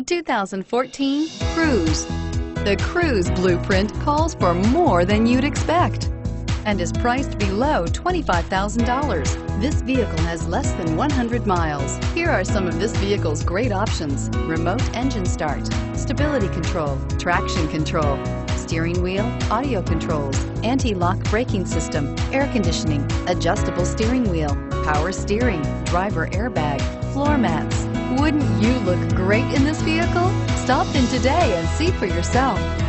2014 Cruze. The Cruze blueprint calls for more than you'd expect and is priced below $25,000. This vehicle has less than 100 miles. Here are some of this vehicle's great options: remote engine start, stability control, traction control, steering wheel audio controls, anti-lock braking system, air conditioning, adjustable steering wheel, power steering, driver airbag, floor mats. Wouldn't you look great in this vehicle? Stop in today and see for yourself.